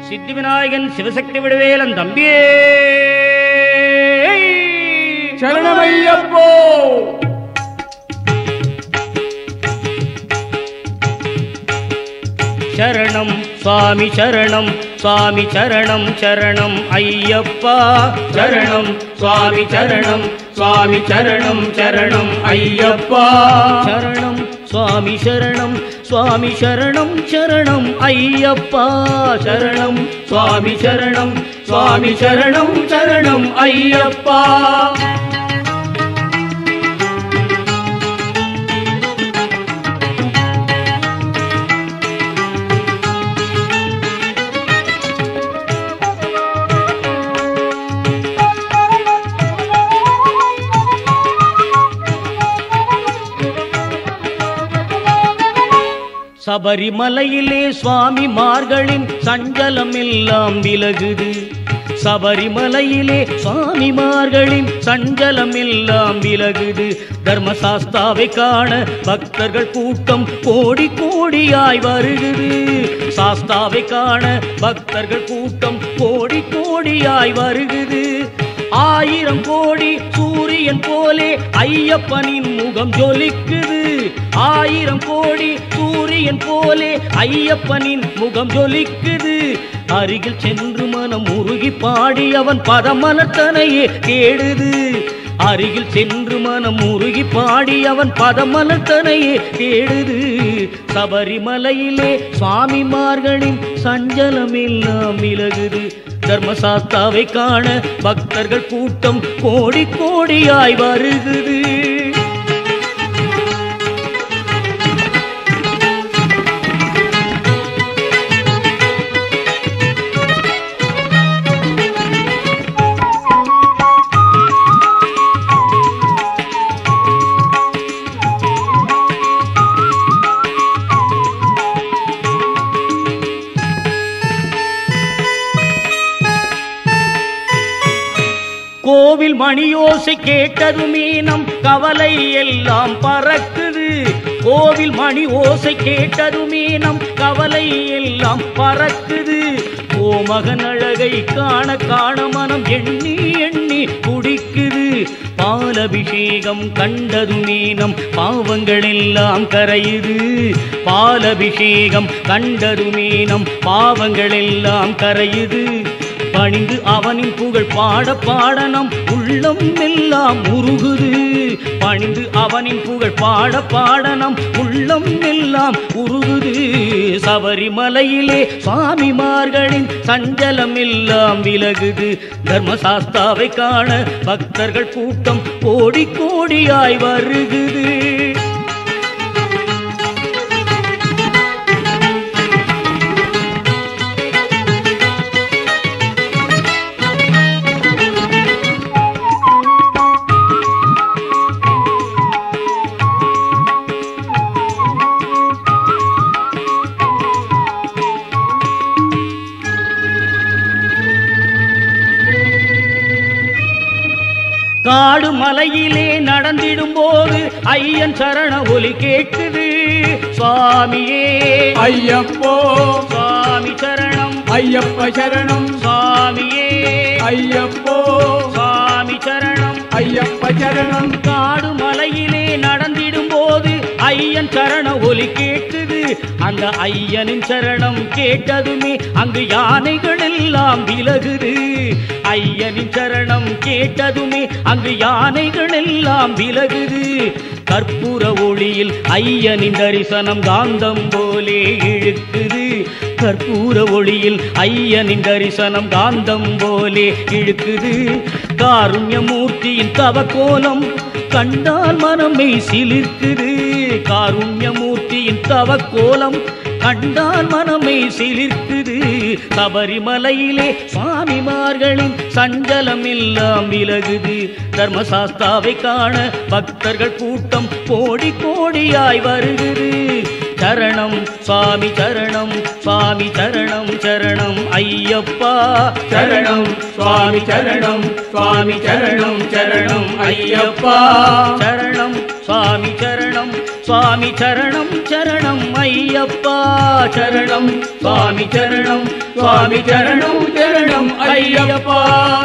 சித்தி விநாயகன் சிவசக்தி விடுவேலன் தம்பியே சரணமையப்போ. சரணம் சுவாமி சரணம் சுவாமி சரணம் சரணம் ஐயப்பா சரணம் சுவாமி சரணம் சுவாமி சரணம் சரணம் ஐயப்பா சரணம் சுவாமி சரணம் சுவாமி சரணம் சரணம் ஐயப்பா சரணம் சுவாமி சரணம் சுவாமி சரணம் சரணம் ஐயப்பா. சபரிமலையிலே சுவாமிமார்களின் சஞ்சலம் எல்லாம் விலகுது. சபரிமலையிலே சுவாமிமார்களின் சஞ்சலம் எல்லாம் விலகுது. தர்மசாஸ்தாவை காண பக்தர்கள் கூட்டம் கோடி கோடியாய் வருகுது. சாஸ்தாவை காண பக்தர்கள் கூட்டம் கோடி கோடியாய் வருகுது. 1000 கோடி சூரியன் போலே ஐயப்பனின் முகம் ஜொலிக்குது. 1000 கோடி சூரியன் போலே ஐயப்பனின் முகம் ஜொலிக்குது. அருகில் சென்று மனம் உருகி பாடி அவன் பதமலத்தனையே தேடுது. அருகில் சென்று மனம் உருகி பாடி அவன் பதமலத்தனையே தேடுது. சபரிமலையிலே சுவாமிமார்களின் சஞ்சலம் எல்லாம் விலகுது. தர்மசாஸ்தாவை காண பக்தர்கள் கூட்டம் கோடி கோடியாய் வருகுது. கோவில் மணியோசை கேட்டதுமே நம் கவலை எல்லாம் பறக்குது. கோவில் மணி ஓசை கேட்டதுமே நம் கவலை எல்லாம் பறக்குது. கோமகன் அழகை காண காண மனம் எண்ணி எண்ணி குடிக்குது. பாலபிஷேகம் கண்டதுமே நம் பாவங்கள் எல்லாம் கரையுது. பாலபிஷேகம் கண்டதுமே நம் பாவங்கள் எல்லாம் கரையுது. பணிந்து அவனின் புகழ் பாட பாட நம் உள்ளம் எல்லாம் உருகுது. பணிந்து அவனின் புகழ் பாட பாட நம் உள்ளம் எல்லாம் உருகுது. சபரிமலையிலே சுவாமிமார்களின் சஞ்சலம் எல்லாம் விலகுது. தர்மசாஸ்தாவை காண பக்தர்கள் கூட்டம் கோடி கோடியாய் வருகுது. காடு மலையிலே நடந்திடும் போது ஐயன் சரண ஒலி கேட்குது. சுவாமியே ஐயப்போ சுவாமி சரணம் ஐயப்ப சரணம் சுவாமியே ஐயப்போ சுவாமி சரணம் ஐயப்ப சரணம். காடு மலையிலே நடந்திடும் போது ஐயன் சரண ஒலி கேட்குது. அந்த ஐயனின் சரணம் கேட்டதுமே அங்கு யானைகள் எல்லாம் விலகுது. ஐயனின் சரணம் கேட்டதுமே அங்கு யானைகள் எல்லாம் விலகுது. கற்பூர ஒளியில் ஐயனின் தரிசனம் காந்தம் போலே இழுக்குது. கற்பூர ஒளியில் ஐயனின் தரிசனம் காந்தம் போலே இழுக்குது. காருண்யமூர்த்தியின் தவக்கோலம் கண்டால் மனமே சிலிர்க்குது. காருண்யமூர்த்தியின் தவக்கோலம் கண்டால் மனமே சிலிர்க்குது. சபரிமலையிலே சுவாமிமார்களின் சஞ்சலம் எல்லாம் விலகுது. தர்மசாஸ்தாவை காண பக்தர்கள் கூட்டம் கோடி கோடியாய் வருகுது. சரணம் சுவாமி சரணம் சுவாமி சரணம் சரணம் ஐயப்பா சரணம் சுவாமி சரணம் சுவாமி சரணம் சரணம் ஐயப்பா சரணம் சுவாமி சரணம் சுவாமி சரணம் சரணம் ஐயப்பா சரணம் சுவாமி சரணம் சுவாமி சரணம் சரணம் ஐயப்பா.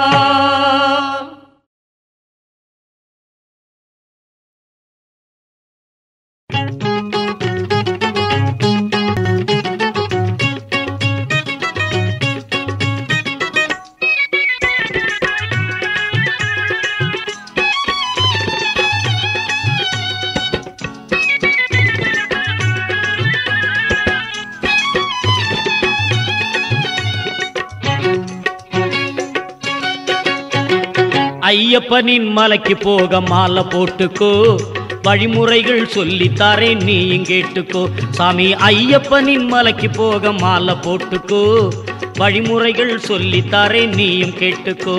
ஐயப்பனின் மலைக்கு போக மாலை போட்டுக்கோ, வழிமுறைகள் சொல்லித்தாரேன் நீயும் கேட்டுக்கோ. சாமி ஐயப்பனின் மலைக்கு போக மாலை போட்டுக்கோ, வழிமுறைகள் சொல்லித்தாரேன் நீயும் கேட்டுக்கோ.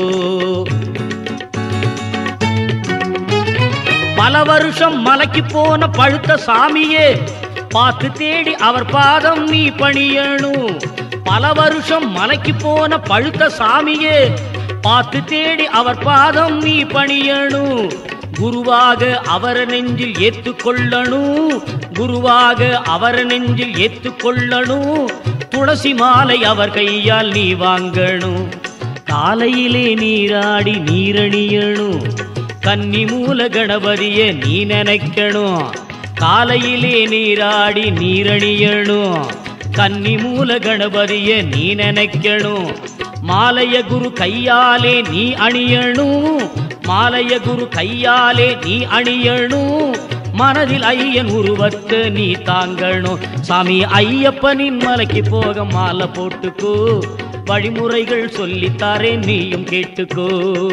பல வருஷம் மலைக்கு போன பழுத்த சாமியே பார்த்து தேடி அவர் பாதம் நீ பணியணும். பல வருஷம் மலைக்கு போன பழுத்த சாமியே பார்த்து தேடி அவர் பாதம் நீ பணியணும். குருவாக அவர் நெஞ்சில் ஏத்துக்கொள்ளணும், குருவாக அவர் நெஞ்சில் ஏத்துக்கொள்ளணும். துளசி மாலை அவர் கையால் நீ வாங்கணும். காலையிலே நீராடி நீரணியணும், கன்னி மூல கணபதியை நீ நினைக்கணும். காலையிலே நீராடி நீரணியணும், கன்னி மூல கணபதியை நீ நினைக்கணும். மாலைய குரு கையாலே நீ அணியணும், மாலைய குரு கையாலே நீ அணியணும். மனதில் ஐயன் உருவத்தை நீ தாங்கணும். சாமி ஐயப்பனின் மலைக்கு போக மாலை போட்டுக்கோ, வழிமுறைகள் சொல்லித்தாரேன் நீயும் கேட்டுக்கோ.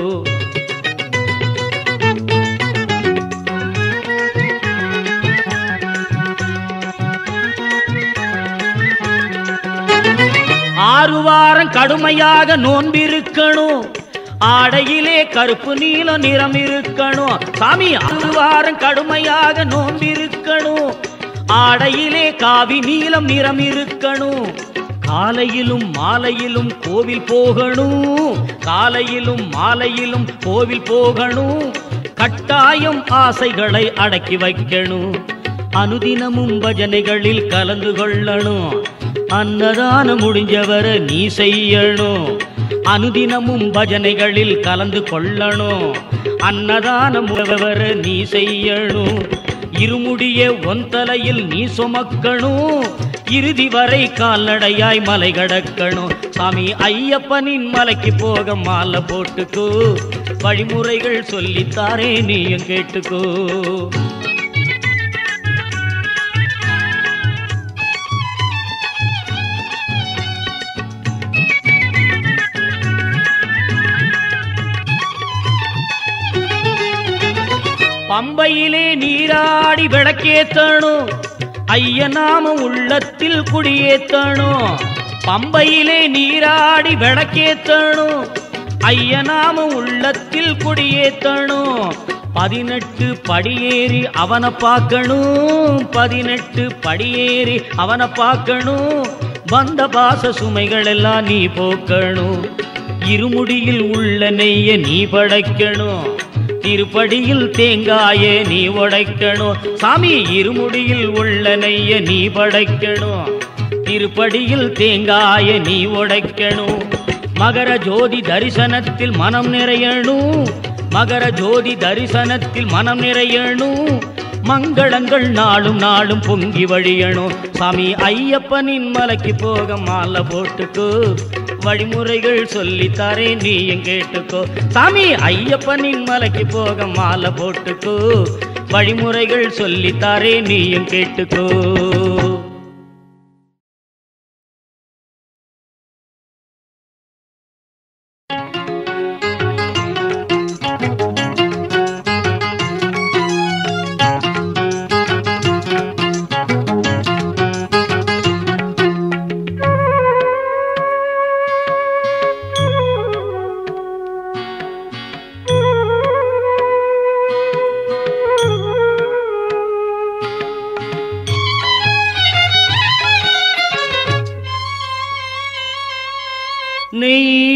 ஆறு வாரம் கடுமையாக நோன்பிருக்கணும், ஆடையிலே கருப்பு நீல நிறம் இருக்கணும். சாமி 6 வாரம் கடுமையாக நோன்பிருக்கணும், ஆடையிலே காவி நீலம் நிறம் இருக்கணும். காலையிலும் மாலையிலும் கோவில் போகணும், காலையிலும் மாலையிலும் கோவில் போகணும். கட்டாயம் ஆசைகளை அடக்கி வைக்கணும், அனுதினமும் பஜனைகளில் கலந்து கொள்ளணும். அன்னதானம் முடிஞ்சவரை நீ செய்யணும், அனுதினமும் பஜனைகளில் கலந்து கொள்ளணும். அன்னதானம் முடிஞ்சவரை நீ செய்யணும். இருமுடிய ஒன் தலையில் நீ சுமக்கணும், இறுதி வரை கால்நடையாய் மலை கடக்கணும். சாமி ஐயப்பனின் மலைக்கு போக மாலை போட்டுக்கோ, வழிமுறைகள் சொல்லித்தாரே நீயும் கேட்டுக்கோ. பம்பையிலே நீராடி விளக்கேத்தணும், ஐயனாம உள்ளத்தில் குடியேத்தணும். பம்பையிலே நீராடி விளக்கேத்தணும், ஐயனாம உள்ளத்தில் குடியேத்தணும். 18 படியேறி அவனை பார்க்கணும், 18 படியேறி அவனை பார்க்கணும். வந்த பாச சுமைகள் எல்லாம் நீ போக்கணும், இருமுடியில் உள்ள நெய்ய நீ படைக்கணும். திருப்படியில் தேங்காய நீ உடைக்கணும். சாமி இருமுடியில் உள்ள நெய்ய நீ படைக்கணும், திருப்படியில் தேங்காய நீ உடைக்கணும். மகர ஜோதி தரிசனத்தில் மனம் நிறையணும், மகர ஜோதி தரிசனத்தில் மனம் நிறையணும். மங்களங்கள் நாளும் நாளும் பொங்கி வழியணும். சாமி ஐயப்பனின் மலைக்கு போக மாலை போட்டுக்கோ, வழிமுறைகள் சொல்லித்தாரே நீயும் கேட்டுக்கோ. சாமி ஐயப்பனின் மலைக்கு போக மாலை போட்டுக்கோ, வழிமுறைகள் சொல்லித்தாரே நீயும் கேட்டுக்கோ.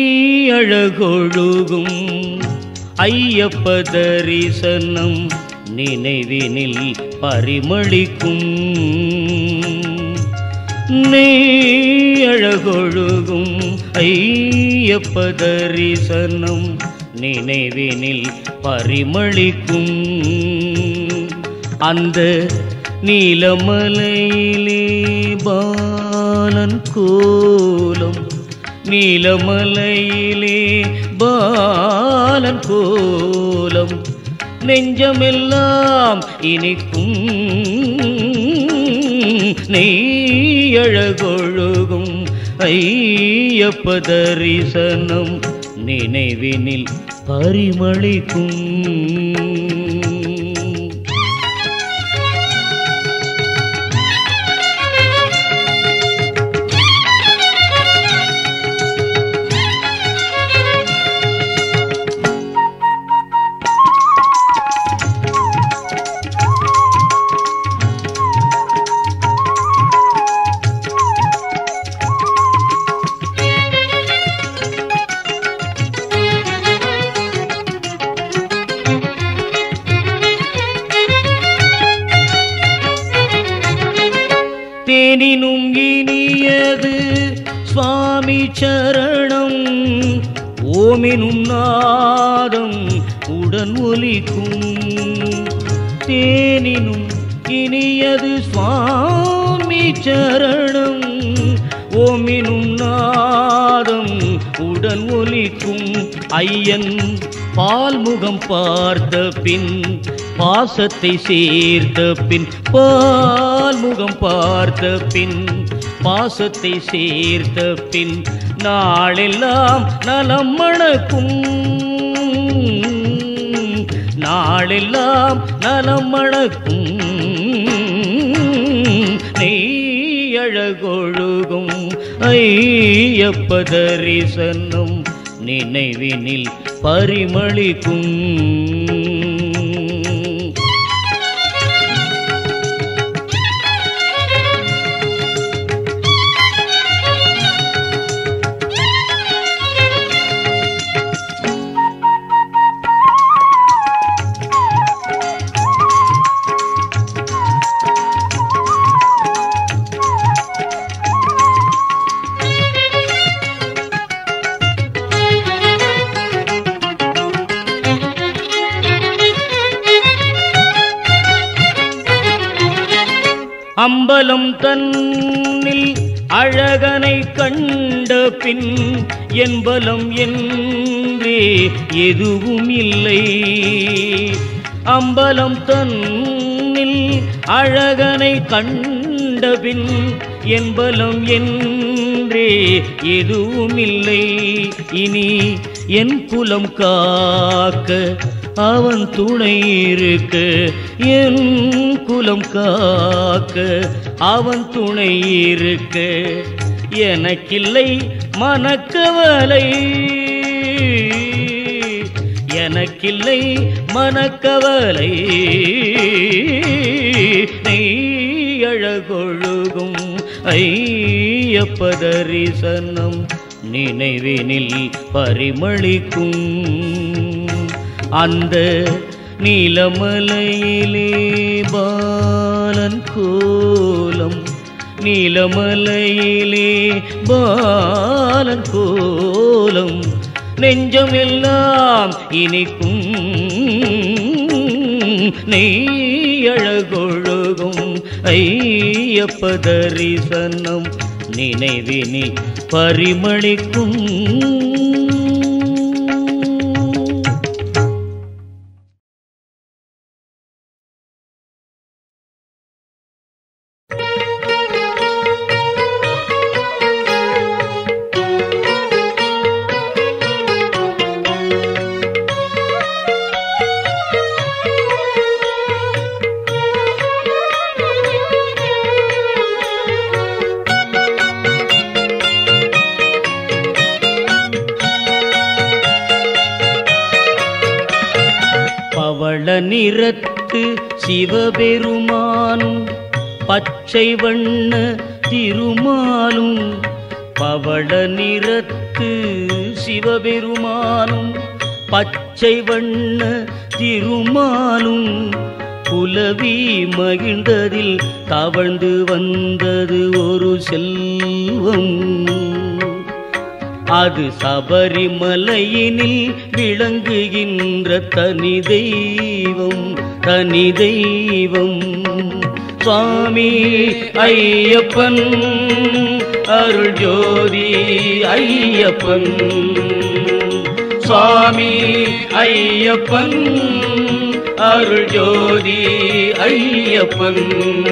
நெய்யழகொழுகும் ஐயப்ப தரிசனம் நினைவினில் பரிமளிக்கும் நெய்யழகொழுகும் ஐயப்ப தரிசனம் நினைவினில் பரிமளிக்கும் அந்த நீலமலையிலே பாலன் கோலம் நீலமலையிலே பாலன் கோலம் நெஞ்சமெல்லாம் இனிக்கும் நெய்யழகொழுகும் ஐயப்ப தரிசனம் நினைவினில் பரிமளிக்கும் தேனினும் இனியது சுவாமி சரணம் ஓமெனும் நாதம் உடன் ஒலிக்கும் தேனினும் இனியது சுவாமி சரணம் ஓமெனும் நாதம் உடன் ஒலிக்கும் ஐயன் பால்முகம் பார்த்த பின் பாசத்தை சேர்த்த பின் பால்முகம் பார்த்த பின் பாசத்தை சேர்த்த பின் நாளெல்லாம் நலம் மணக்கும் நாளெல்லாம் நலம் மணக்கும் நெய்யழகொழுகும் ஐயப்ப தரிசனம் நினைவினில் பரிமளிக்கும் அம்பலம் தன்னில் அழகனை கண்ட பின் என்பலம் என்றே எதுவும் இல்லை அம்பலம் தன்னில் அழகனை கண்ட பின் என்பலம் என்றே எதுவும் இல்லை இனி என் குலம் காக்க அவன் துணை இருக்க என் குலம் காக்க அவன் துணை இருக்க எனக்கில்லை மனக்கவலை எனக்கில்லை மனக்கவலை நெய்யழகொழுகும் ஐயப்ப தரிசனம் நினைவினில் பரிமளிக்கும் அந்த நீலமலையிலே பாலன் கோலம் நீலமலையிலே பாலன் கோலம் நெஞ்சமெல்லாம் இனிக்கும் நெய்யழகொழுகும் ஐயப்ப தரிசனம் நினைவினில் பரிமளிக்கும் பவள நிறத்து சிவபெருமானும் பச்சை வண்ண திருமாலும் பவள நிறத்து சிவபெருமானும் பச்சை வண்ண திருமாலும் புலவி மகிழ்ந்ததில் தவழ்ந்து வந்தது ஒரு செல்வம். அது சபரிமலையினில் விளங்குகின்ற தனி தெய்வம், தனி தெய்வம். சுவாமி ஐயப்பன் அருள் ஜோதி ஐயப்பன், சுவாமி ஐயப்பன் அருள் ஜோதி ஐயப்பன்.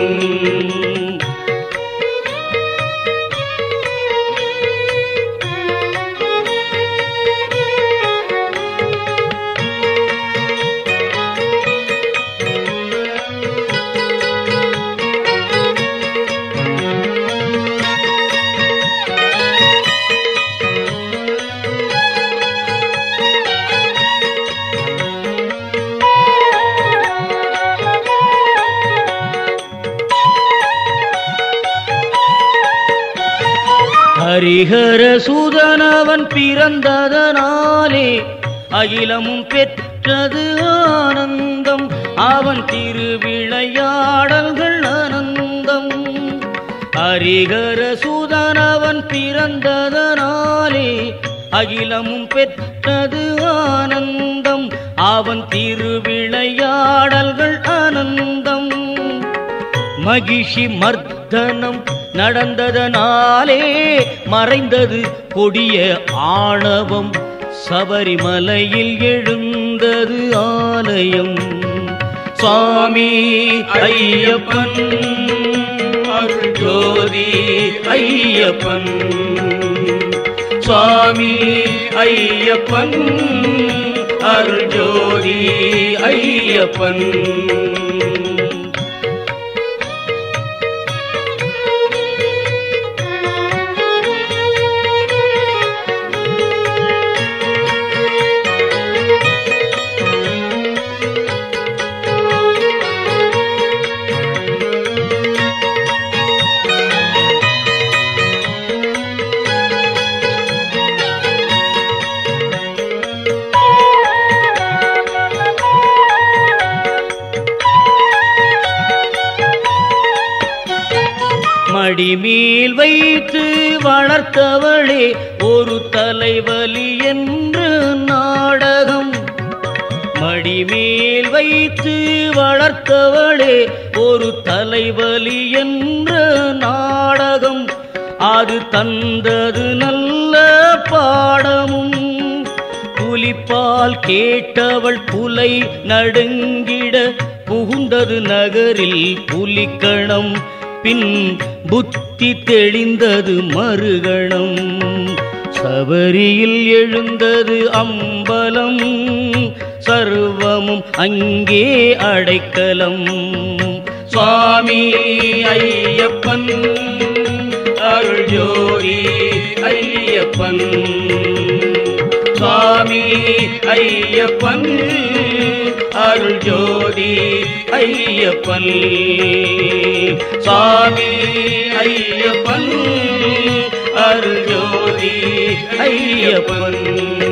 ஹரிஹர சூதனவன் பிறந்ததனாலே அகிலமும் பெற்றது ஆனந்தம். அவன் திருவிளையாடல்கள் அனந்தம். ஹரிஹர சூதனவன் பிறந்ததனாலே அகிலமும் பெற்றது ஆனந்தம். அவன் திருவிளையாடல்கள் அனந்தம். மகிஷி மர்தனம் நடந்ததனாலே மறைந்தது கொடிய ஆணவம். சபரிமலையில் எழுந்தது ஆலயம். சுவாமி ஐயப்பன் அருள் ஜோதி ஐயப்பன், சுவாமி ஐயப்பன் அருள் ஜோதி ஐயப்பன். மடிமேல் வைத்து வளர்த்தவளே ஒரு தலைவலி என்று நாடகம். மடிமேல் வைத்து வளர்த்தவளே ஒரு தலைவலி என்ற நாடகம். அது தந்தது நல்ல பாடமும். புலிப்பால் கேட்டவள் புலை நடுங்கிட புகுந்தது நகரில் புலிக்கணம். பின் புத்தி தெளிந்தது மறுகணம். சபரியில் எழுந்தது அம்பலம். சர்வமும் அங்கே அடைக்கலம். சுவாமி ஐயப்பன் அருள் ஜோதி ஐயப்பன், சுவாமி ஐயப்பன் அருள் ஜோதி ஐயப்பன், சுவாமி ஐயப்பன் அருள் ஜோதி ஐயப்பன்.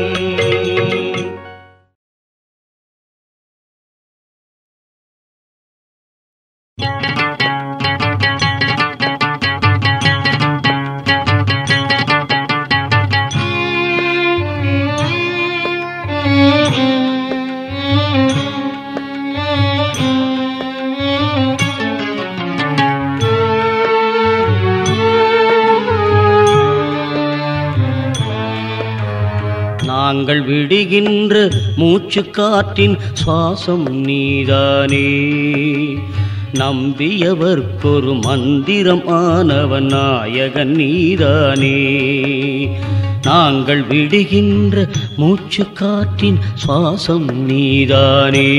நாங்கள் விடுகின்ற மூச்சு காற்றின் சுவாசம் நீதானே. நம்பியவர்க்கொரு மந்திரம் ஆனவன் நாயகன் நீதானே. நாங்கள் விடுகின்ற மூச்சு காற்றின் சுவாசம் நீதானே.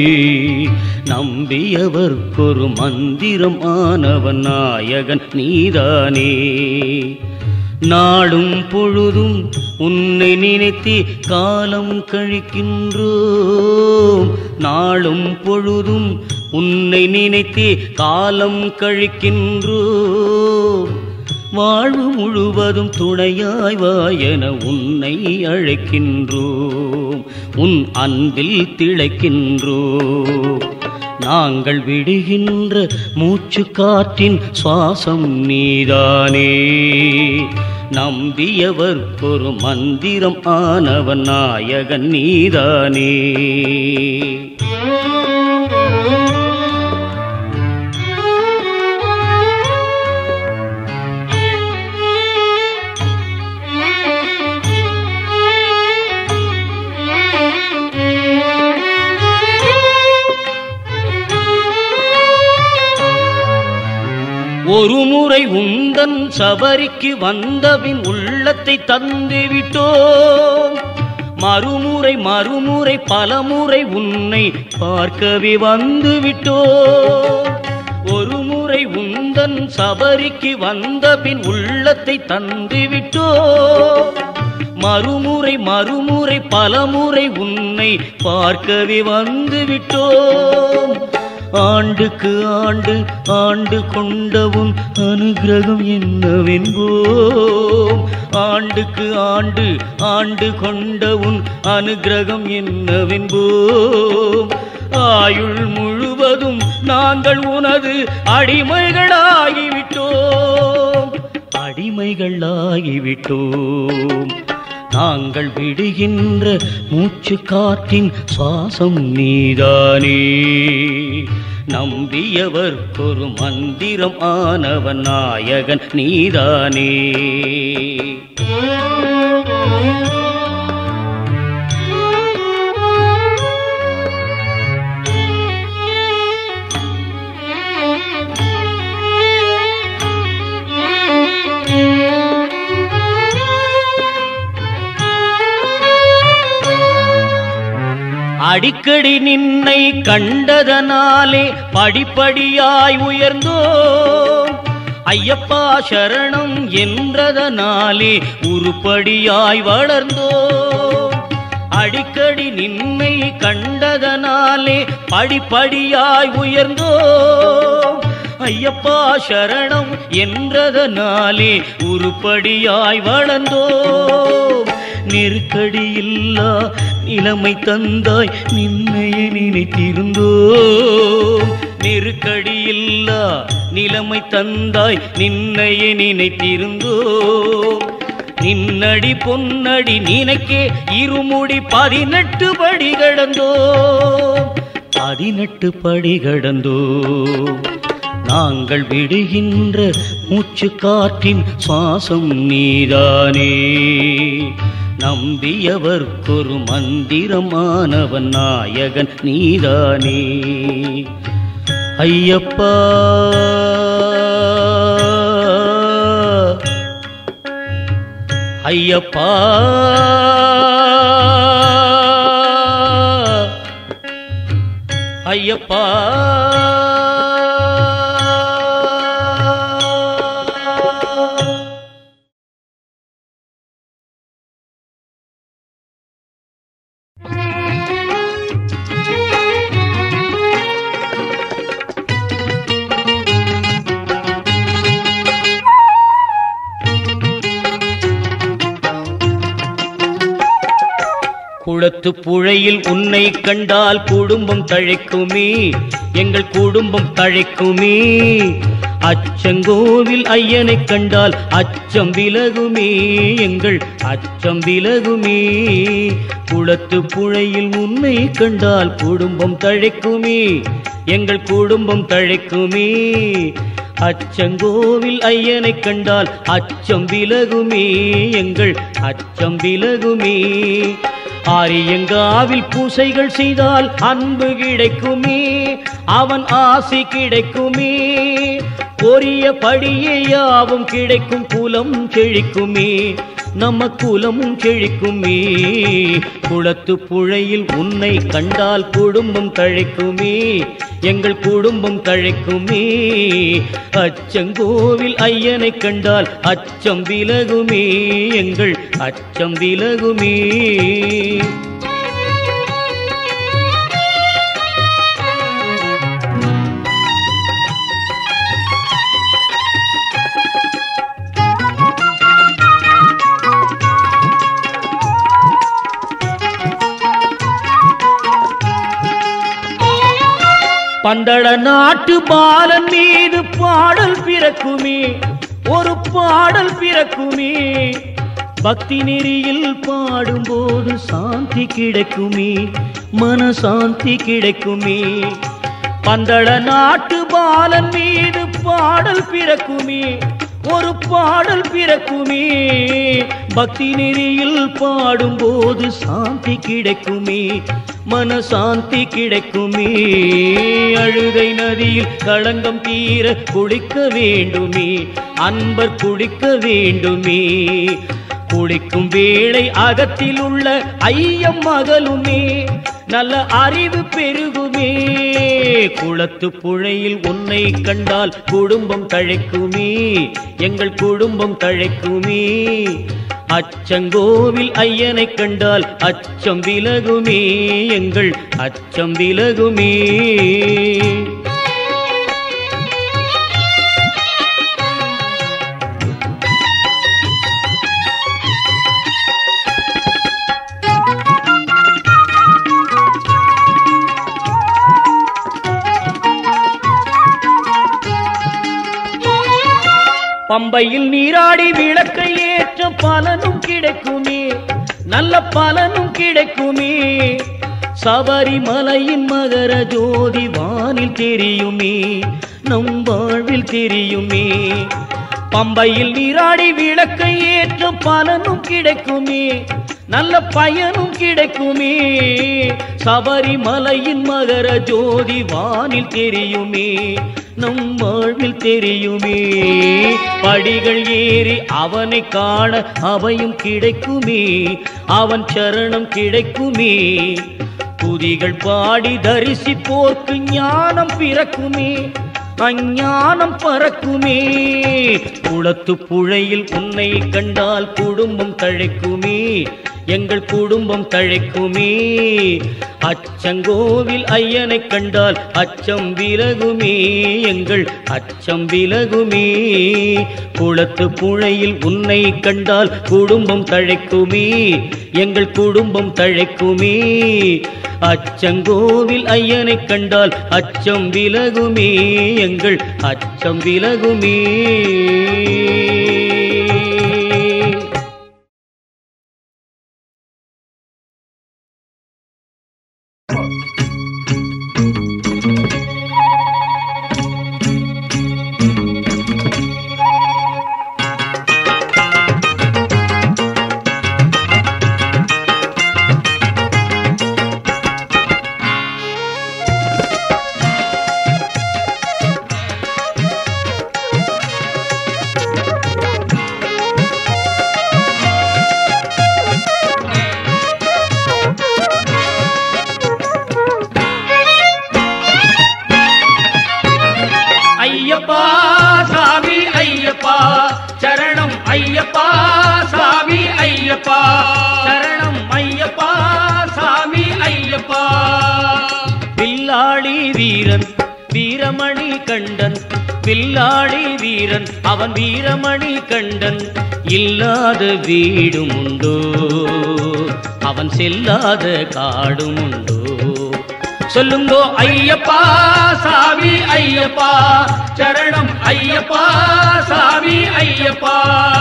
நம்பியவர்க்கொரு மந்திரம் ஆனவன் நாயகன் நீதானே. நாளும் பொழுதும் உன்னை நினைத்து காலம் கழிக்கின்றோம். நாளும் பொழுதும் உன்னை நினைத்து காலம் கழிக்கின்றோம். வாழ்வு முழுவதும் துணையாய் வா என உன்னை அழைக்கின்றோம். உன் அன்பில் திளைக்கின்றோம். நாங்கள் விடுகின்ற மூச்சு காற்றின் சுவாசம் நீதானே. நம்பியவர்க்கொரு மந்திரம் ஆனவன் நாயகன் நீதானே. ஒரு முறை உந்தன் சபரிக்கு வந்தபின் உள்ளத்தை தந்துவிட்டோம். மறுமுறை பலமுறை உன்னை பார்க்கவே வந்துவிட்டோம். ஒரு முறை உந்தன் சபரிக்கு வந்தபின் உள்ளத்தை தந்துவிட்டோம். மறுமுறை பலமுறை உன்னை பார்க்கவே வந்துவிட்டோம். ஆண்டுக்கு ஆண்டு கொண்டவும் அனுகிரகம் என்னவென்போம். ஆண்டுக்கு ஆண்டு கொண்டவும் அனுகிரகம் என்னவென்போம். ஆயுள் முழுவதும் நாங்கள் உனது அடிமைகளாகிவிட்டோம். நாங்கள் விடுகின்ற மூச்சு காற்றின் சுவாசம் நீதானே. நம்பியவர்க்கொரு மந்திரம் ஆனவன் நாயகன் நீதானே. அடிக்கடி நின்னை கண்டதனாலே படிப்படியாய் உயர்ந்தோம். ஐயப்பா சரணம் என்றதனாலே உருப்படியாய் வளர்ந்தோம். அடிக்கடி நின்னை கண்டதனாலே படிப்படியாய் உயர்ந்தோம். ஐயப்பா சரணம் என்றதனாலே உருப்படியாய் வளர்ந்தோம். நெருக்கடியில்லா நிலைமை தந்தாய் நின்னையே நினைத்திருந்தோம். நெருக்கடியில்லா நிலைமை தந்தாய் நின்னையே நினைத்திருந்தோம். நின்னடி பொன்னடி நினைக்கே இருமுடி 18 படி கடந்தோம். 18 படி கடந்தோம். நாங்கள் விடுகின்ற மூச்சு காற்றின் சுவாசம் நீதானே. நம்பியவர்க்கொரு மந்திரமானவன் நாயகன் நீதானே. ஐயப்பா ஐயப்பா ஐயப்பா குளத்து புழையில் உன்னை கண்டால் குடும்பம் தழைக்குமே. எங்கள் குடும்பம் தழைக்குமே. அச்சங்கோவில் ஐயனை கண்டால் அச்சம் விலகுமே. எங்கள் அச்சம் விலகுமே. குளத்து புழையில் உன்னை கண்டால் குடும்பம் தழைக்குமே. எங்கள் குடும்பம் தழைக்குமே. அச்சங்கோவில் ஐயனை கண்டால் அச்சம் விலகுமே. எங்கள் அச்சம் விலகுமே. ஆரியங்காவில் பூசைகள் செய்தால் அன்பு கிடைக்குமே. அவன் ஆசி கிடைக்குமே. பொரிய படியே யாவும் கிடைக்கும். குலம் செழிக்குமே. நம்ம குலமும் செழிக்குமே. குளத்து புழையில் உன்னை கண்டால் குடும்பம் தழைக்குமே. எங்கள் குடும்பம் தழைக்குமே. அச்சங்கோவில் ஐயனை கண்டால் அச்சம் விலகுமே. எங்கள் அச்சம் விலகுமே. பந்தள நாட்டு பாலன் மீது பாடல் பிறக்குமே, ஒரு பாடல் பிறக்குமே. பக்தி நெறியில் பாடும்போது சாந்தி கிடைக்குமே, மன சாந்தி கிடைக்குமே. பந்தள நாட்டு பாலன் மீது பாடல் பிறக்குமே, ஒரு பாடல் பிறக்குமே. பக்தி நெறியில் பாடும்போது சாந்தி கிடைக்குமே, மன சாந்தி கிடைக்குமே. அழுதை நதியில் களங்கம் தீர குளிக்க வேண்டுமே, அன்பர் குளிக்க வேண்டுமே. குளிக்கும் வேளை அகத்தில் உள்ள ஐயம் அகலுமே, நல்ல அறிவு பெருகுமே. குளத்து புழையில் உன்னை கண்டால் குடும்பம் தழைக்குமே, எங்கள் குடும்பம் தழைக்குமே. அச்சங்கோவில் ஐயனை கண்டால் அச்சம் விலகுமே, எங்கள் அச்சம் விலகுமே. பம்பையில் நீராடி விளக்கை ஏற்ற பலனும் கிடைக்குமே, நல்ல பலனும் கிடைக்குமே. சபரிமலையின் மகர ஜோதி வானில் தெரியுமே, நம் வாழ்வில் தெரியுமே. பம்பையில் நீராடி விளக்கை ஏற்ற பலனும் கிடைக்குமே, நல்ல பயனும் கிடைக்குமே. சபரிமலையின் மகர ஜோதி வானில் தெரியுமே, நம் வாழ்வில் தெரியுமே. படிகள் ஏறி அவனை காண அவையும் கிடைக்குமே, அவன் சரணம் கிடைக்குமே. துதிகள் பாடி தரிசிப்போர்க்கு ஞானம் பிறக்குமே, அஞ்ஞானம் பறக்குமே. குளத்து புழையில் உன்னை கண்டால் குடும்பம் தழைக்குமே, எங்கள் குடும்பம் தழைக்குமே. அச்சங்கோவில் ஐயனை கண்டால் அச்சம் விலகுமே, எங்கள் அச்சம் விலகுமே. குளத்து புழையில் உன்னை கண்டால் குடும்பம் தழைக்குமே, எங்கள் குடும்பம் தழைக்குமே. அச்சங்கோவில் ஐயனை கண்டால் அச்சம் விலகுமே, எங்கள் அச்சம் விலகுமே. ஐயப்பா சாமி ஐயப்பா சரணம், ஐயப்பா சாமி ஐயப்பா சரணம், ஐயப்பா சாமி ஐயப்பா. வில்லாளி வீரன் வீரமணி கண்டன், வில்லாளி வீரன் அவன் வீரமணி கண்டன். இல்லாத வீடும் உண்டோ, அவன் செல்லாத காடும் உண்டோ. சொல்லுங்கோ ஐயப்பா சாமி ஐயப்பா சரணம், ஐயப்பா சாமி ஐயப்பா.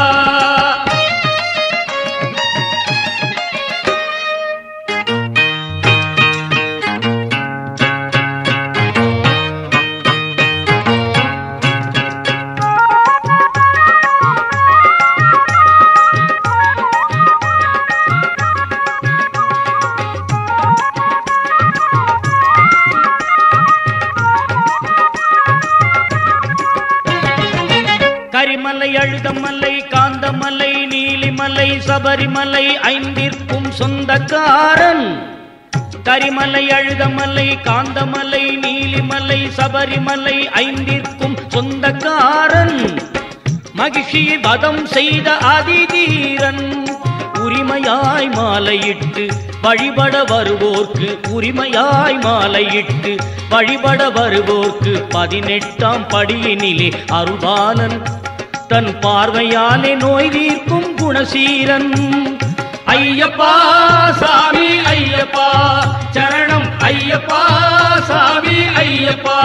கரிமலை அழுதமலை காந்தமலை நீலிமலை சபரிமலை ஐந்திற்கும் சொந்தக்காரன். கரிமலை அழுதமலை காந்தமலை நீலிமலை சபரிமலை ஐந்திற்கும் சொந்தக்காரன். மகிழ்ச்சியை வதம் செய்த அதிதீரன், உரிமையாய் மாலையிட்டு வழிபட வருவோர்க்கு, உரிமையாய் மாலையிட்டு வழிபட வருவோர்க்கு 18ஆம் படியினிலே அருள்பாலன். தன் பார்வையாலே நோய் தீர்க்கும் குணசீரன். ஐயப்பா சாமி ஐயப்பா சரணம், ஐயப்பா சாமி ஐயப்பா.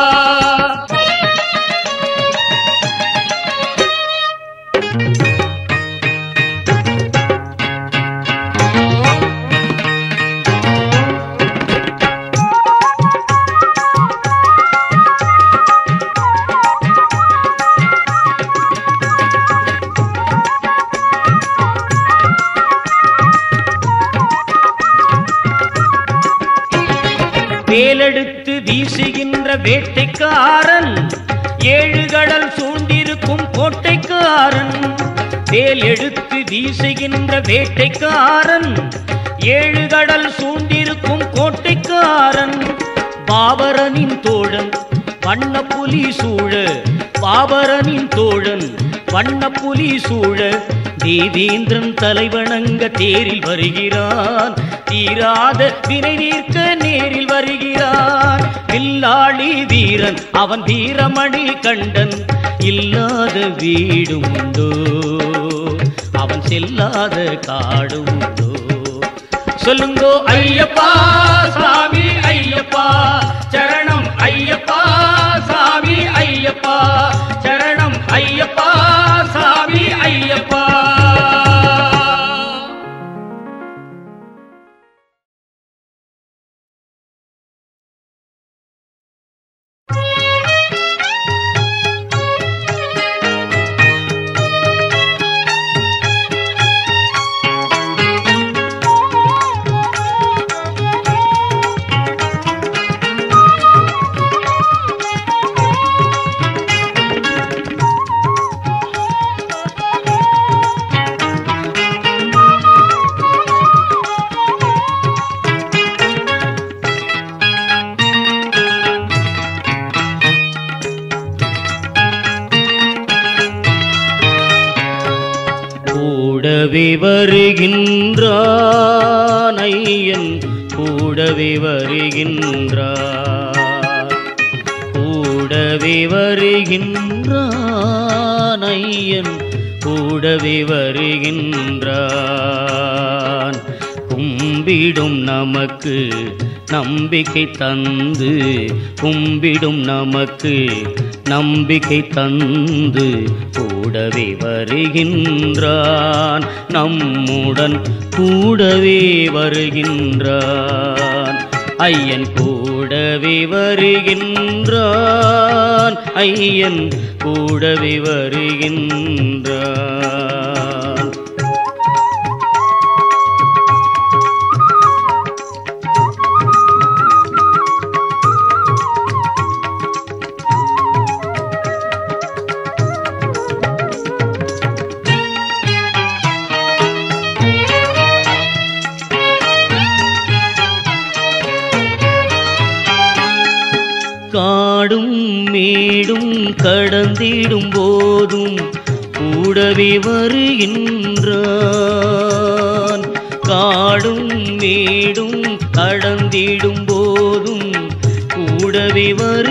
வேலெடுத்து வீசுகின்ற வேட்டைக்காரன், ஏழு கடல் சூழ்ந்திருக்கும் கோட்டைக்காரன். வேலெடுத்து வீசுகின்ற வேட்டைக்காரன், ஏழு கடல் சூழ்ந்திருக்கும் கோட்டைக்காரன். பாபரனின் தோழன் வண்ணப்புலி சூழ, பாபரனின் தோழன் வண்ணப்புலி சூழ, தேவேந்திரன் தலைவணங்க தேரில் வருகிறான். தீராத வினை நீர்க்க நேரில் வருகிறான். வில்லாளி வீரன் அவன் வீரமணி கண்டன், இல்லாத வீடும் உண்டோ அவன் செல்லாத காடும் உண்டோ. சொல்லுங்கோ ஐயப்பா சாமி ஐயப்பா, சரணம் ஐயப்பா சாமி ஐயப்பா, சரணம் ஐயப்பா சாமி ஐயப்பா. கூடவே வருகின்றான் ஐயன், கூடவே வருகின்றான், கூடவே வருகின்றான் ஐயன், கூடவே வருகின்றான். கும்பிடும் நமக்கு நம்பிக்கை தந்து, கும்பிடும் நமக்கு நம்பிக்கை தந்து, கூடவே வருகின்றான், நம்முடன் கூடவே வருகின்றான். ஐயன் கூடவே வருகின்றான், ஐயன் கூடவே வருகின்றான். காடும் மேடும் கடந்திடும் போதும் கூடவே வருகின்றான். காடும் மேடும் கடந்திடும் போதும் கூடவே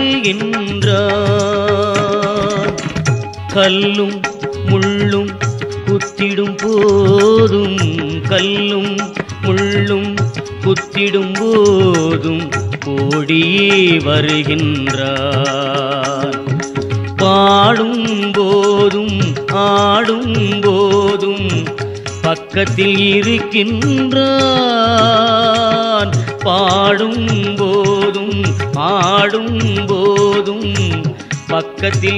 வருகின்றான். கல்லும் முள்ளும் குத்திடும் போதும், கல்லும் முள்ளும் குத்திடும் போதும் ஓடியே வருகின்றான். பாடும் போதும் ஆடும் போதும் பக்கத்தில் இருக்கின்றான். பாடும் போதும் ஆடும் போதும் பக்கத்தில்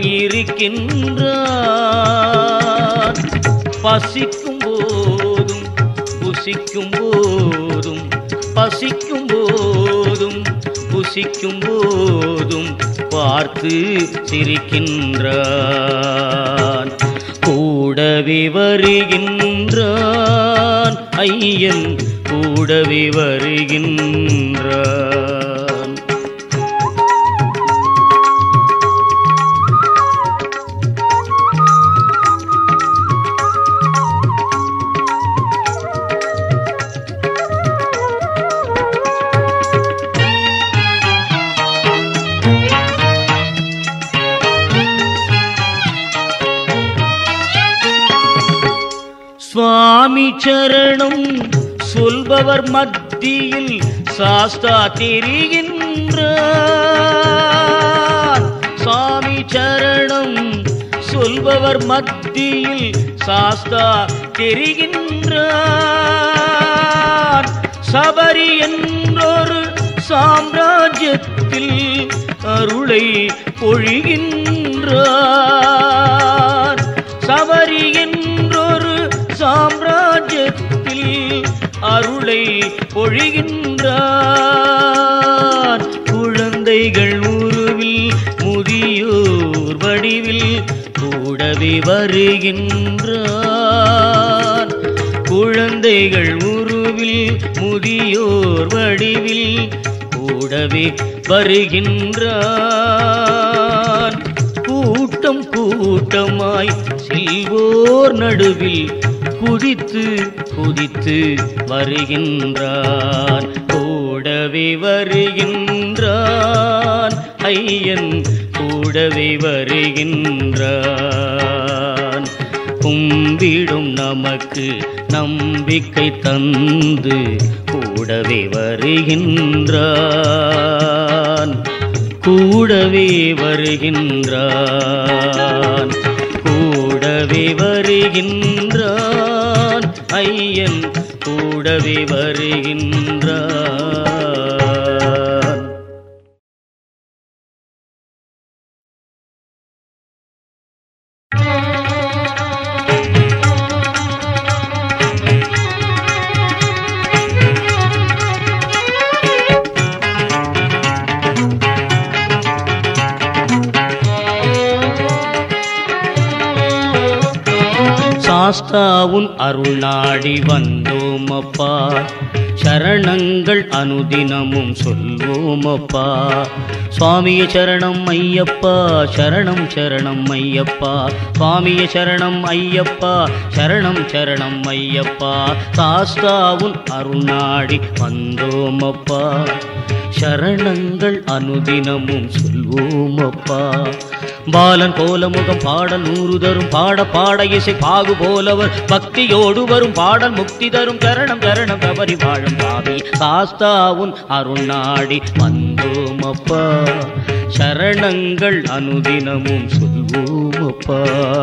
இருக்கின்றான். பசிக்கும் போதும் புசிக்கும் போதும், பசிக்கும் போதும் புசிக்கும் போதும் பார்த்து சிரிக்கின்றான். கூடவே வருகின்றான் ஐயன், கூடவே வருகின்றான். சுவாமி சரணம் சொல்பவர் மத்தியில் சாஸ்தா தெரிகின்றான். சாமி சரணம் சொல்பவர் மத்தியில் சாஸ்தா தெரிகின்றான். சபரி என்றொரு சாம்ராஜ்யத்தில் அருளை பொழிகின்றான். சபரி என்றொரு சாம்ராஜ்யத்தில் அருளை பொழிகின்றான். குழந்தைகள் உருவில் முதியோர் வடிவில் கூடவே வருகின்றான். குழந்தைகள் உருவில் முதியோர் வடிவில் கூடவே வருகின்றான். கூட்டம் கூட்டமாய் செல்வோர் நடுவில் குதித்து குதித்து வருகின்றான். கூடவே வருகின்றான். ஐயன் கூடவே வருகின்றான். கும்பிடும் நமக்கு நம்பிக்கை தந்து கூடவே வருகின்றான். கூடவே வருகின்றான். கூடவே வருகின்றான். ஐயன் கூடவே வருகின்றான். சாஸ்தாவுன் அருள் நாடி வந்தோமப்பா. சரணங்கள் அனுதினமும் சொல்வோமப்பா. சுவாமிய சரணம் ஐயப்பா, சரணம் சரணம் ஐயப்பா. சுவாமிய சரணம் ஐயப்பா, சரணம் சரணம் ஐயப்பா. சாஸ்தாவுன் அருள் நாடி வந்தோமப்பா. சரணங்கள் அனுதினமும் சொல்வோமப்பா. பாலன் போல முகம் பாடல் 100 தரும் பாட பாட இசை பாகு போலவர் பக்தியோடு வரும் பாடல் முக்தி தரும் சரணம் சரணம் தவறி வாழும் சாமி சாஸ்தாவுன் அருள் நாடி வந்தோமப்பா. சரணங்கள் அனுதினமும் சொல்வோமப்பா.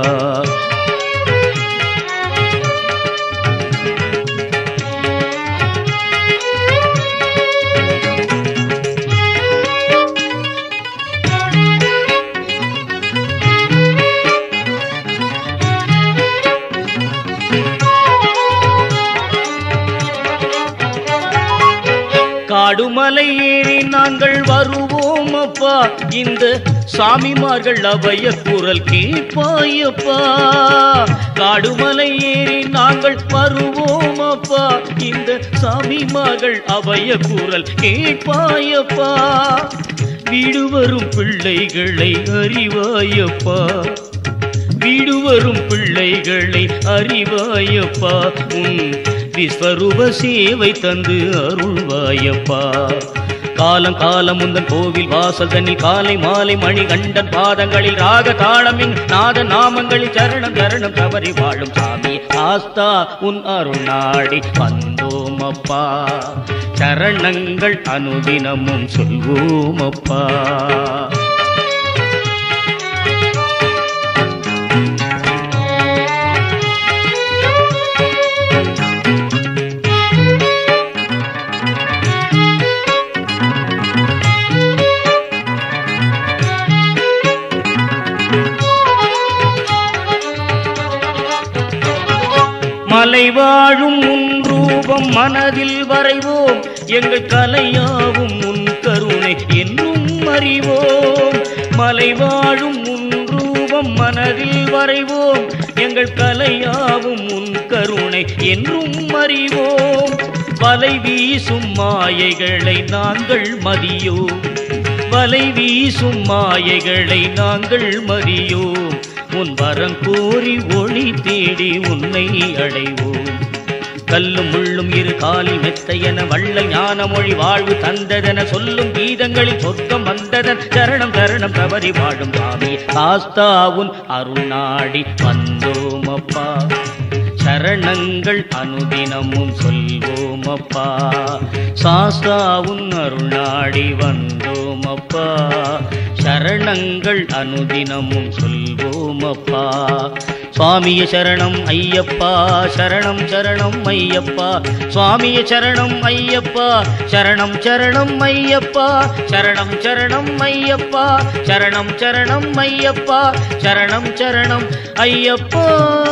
காடுமலை ஏறி நாங்கள் வருவோம் அப்பா. இந்த சாமிமார்கள் அபய குரல் கேட்பாயப்பா. காடுமலை ஏறி நாங்கள் வருவோம் அப்பா. இந்த சாமிமார்கள் அபய குரல் கேட்பாயப்பா. வீடு வரும் பிள்ளைகளை அறிவாயப்பா. வீடு வரும் பிள்ளைகளை அறிவாயப்பா. உன் விஸ்வரூப சேவை தந்து அருள்வாயப்பா. காலம் காலம் முந்தன் கோவில் வாசல் தண்ணி காலை மாலை மணி கண்டன் பாதங்களில் ராக தாளமின் நாத நாமங்களில் சரணம் சரணம் தவறி வாழும் சாமி ஆஸ்தா உன் அருள் நாடி வந்தோமப்பா. சரணங்கள் அனுதினமும் சொல்வோமப்பா. மலை வாழும் உன் ரூபம் மனதில் வரைவோம். எங்கள் கலையாவும் உன் கருணை என்றும் அறிவோம். மலை வாழும் உன் ரூபம் மனதில் வரைவோம். எங்கள் கலையாவும் உன் கருணை என்றும் அறிவோம். வலை வீசும் மாயைகளை நாங்கள் மதியோம். வலை வீசும் மாயைகளை நாங்கள் மதியோம். உன் வரம் கோரி ஒளி தேடி உன்னை அடைவோம். கல்லும் முள்ளும் இரு காலில் மெத்தையென வள்ளல் ஞான மொழி வாழ்வு தந்ததென சொல்லும் கீதங்களில் சொர்க்கம் வந்ததன் சரணம் சரணம் தவறி வாழும் சாமி சாஸ்தாவுன் அருள் நாடி வந்தோமப்பா. சரண சரணங்கள் அனுதினமும் சொல்வோம் அப்பா. சாஸ்தா உன் அருள் நாடி வந்தோம் அப்பா. சரணங்கள் அனுதினமும் சொல்வோம் அப்பா. சுவாமிய சரணம் ஐயப்பா, சரணம் சரணம் ஐயப்பா. சுவாமிய சரணம் ஐயப்பா, சரணம் சரணம் ஐயப்பா. சரணம் சரணம் ஐயப்பா, சரணம் சரணம் ஐயப்பா. சரணம் சரணம் ஐயப்பா.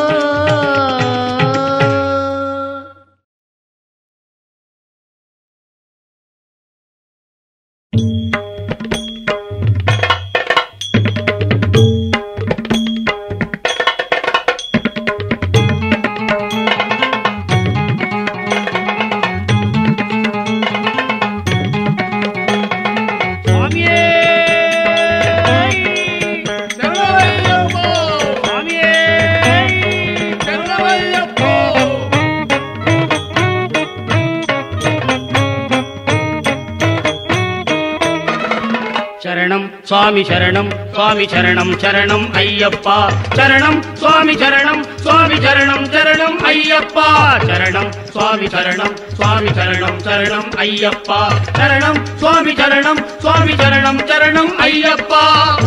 சரணம் சுவாமி சரணம் சுவாமி சரணம் சரணம் ஐயப்பா. சரணம் சுவாமி சரணம் சுவாமி சரணம் சரணம் ஐயப்பா. சரணம் சுவாமி சரணம் சுவாமி சரணம் சரணம் ஐயப்பா. சரணம் சுவாமி சரணம் சுவாமி சரணம் சரணம் ஐயப்பா.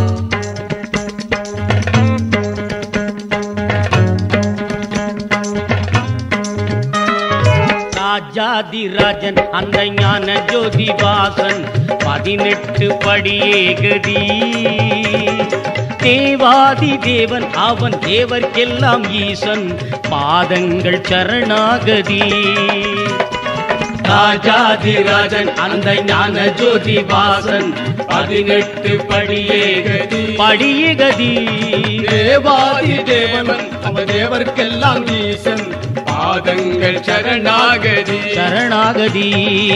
ராஜாதிராஜன் அந்த ஞான ஜோதி வாசன் 18 படியே கதி. தேவாதி தேவன் அவன் தேவர்க்கெல்லாம் ஈசன் பாதங்கள் சரணாகதி. ராஜாதிராஜன் அந்த ஞான ஜோதி வாசன் 18 படியே கதி. படியே கதி. தேவாதி தேவன் அவன் தேவர்க்கெல்லாம் ஈசன் பாதங்கள் சரணாகதி. சரணாகதி.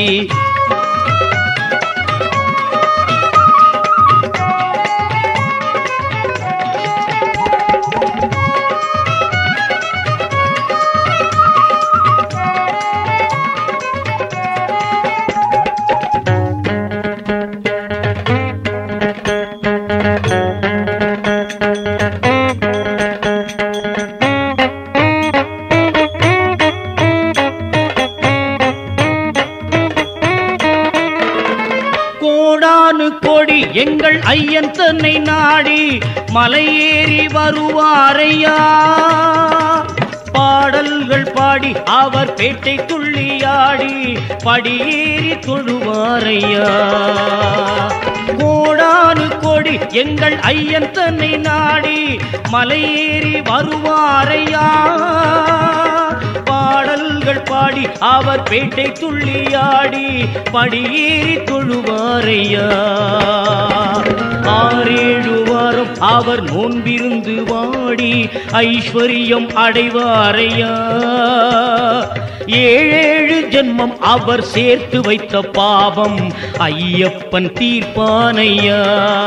கோடி எங்கள் ஐயன் தன்னை நாடி மலையேறி வருவாரையா. பாடல்கள் பாடி அவர் பேட்டை துள்ளியாடி படியேறி தொழுவாரையா. கோடானு கோடி எங்கள் ஐயன் தன்னை நாடி மலையேறி வருவாரையா. பாடல்கள் பாடி அவர் பேட்டை துள்ளியாடி படியேறி தொழுவாரையா. 6-7 வாரம் அவர் நோன்பிருந்து வாடி ஐஸ்வர்யம் அடைவாரையா. 7 ஜென்மம் அவர் சேர்த்து வைத்த பாவம் ஐயப்பன் தீர்ப்பானையா.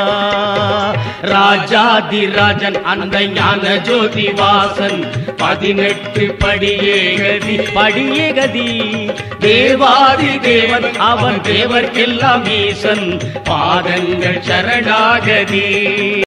ராஜாதிராஜன் அந்த ஞான ஜோதி வாசன் 18 படியே கதி. படியே கதி. தேவாதி தேவன் அவன் தேவர்க்கெல்லாம் ஈசன் பாதங்கள் சரணாகதி.